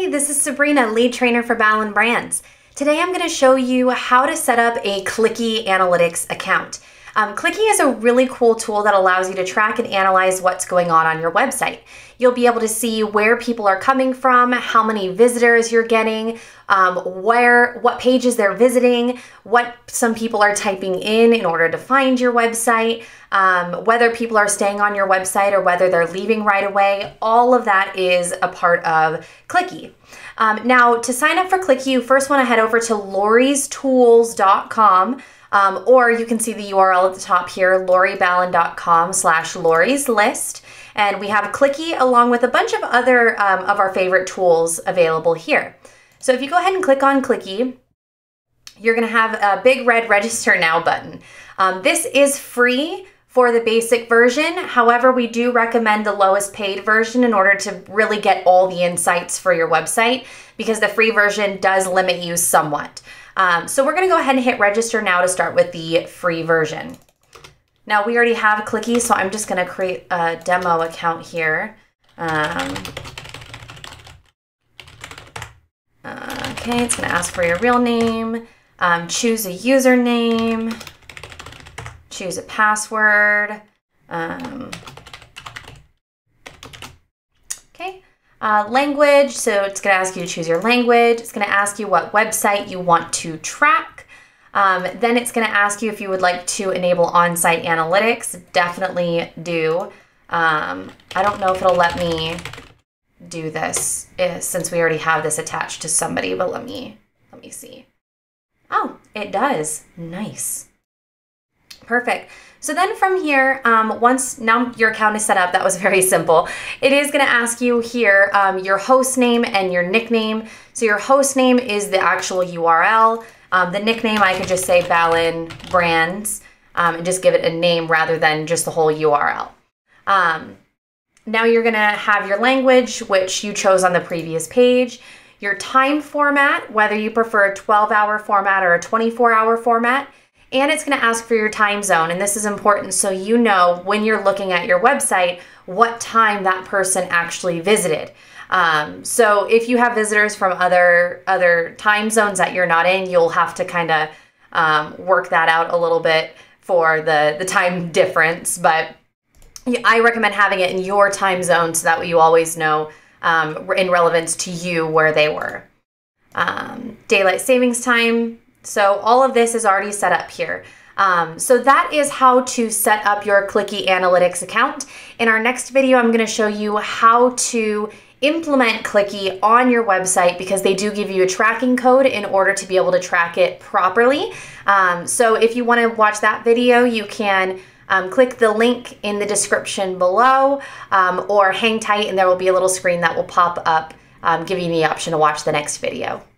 Hey, this is Sabrina, lead trainer for Ballen Brands. Today I'm going to show you how to set up a Clicky analytics account. Clicky is a really cool tool that allows you to track and analyze what's going on your website. You'll be able to see where people are coming from, how many visitors you're getting, what pages they're visiting, what some people are typing in order to find your website, whether people are staying on your website or whether they're leaving right away. All of that is a part of Clicky. Now, to sign up for Clicky, you first want to head over to loriestools.com. Or you can see the URL at the top here, loriballen.com/lorieslist. And we have Clicky along with a bunch of other of our favorite tools available here. So if you go ahead and click on Clicky, you're going to have a big red register now button. This is free for the basic version. However, we do recommend the lowest paid version in order to really get all the insights for your website, because the free version does limit you somewhat. So we're going to go ahead and hit register now to start with the free version. Now we already have Clicky, so I'm just going to create a demo account here. Okay, it's going to ask for your real name, choose a username, choose a password. Okay. Language, so it's going to ask you to choose your language. It's going to ask you what website you want to track. Then it's going to ask you if you would like to enable on-site analytics. Definitely do. I don't know if it'll let me do this since we already have this attached to somebody, but let me see. Oh, it does. Nice. Perfect. So then from here, once now your account is set up, that was very simple. It is going to ask you here your host name and your nickname. So your host name is the actual URL. The nickname, I could just say Ballen Brands and just give it a name rather than just the whole URL. Now you're going to have your language, which you chose on the previous page, your time format, whether you prefer a 12-hour format or a 24-hour format. And it's going to ask for your time zone. And this is important so you know when you're looking at your website what time that person actually visited. So if you have visitors from other time zones that you're not in, you'll have to kind of work that out a little bit for the time difference. But I recommend having it in your time zone so that way you always know in relevance to you where they were. Daylight savings time. So all of this is already set up here. So that is how to set up your Clicky Analytics account. In our next video, I'm going to show you how to implement Clicky on your website, because they do give you a tracking code in order to be able to track it properly. So if you want to watch that video, you can click the link in the description below, or hang tight and there will be a little screen that will pop up giving you the option to watch the next video.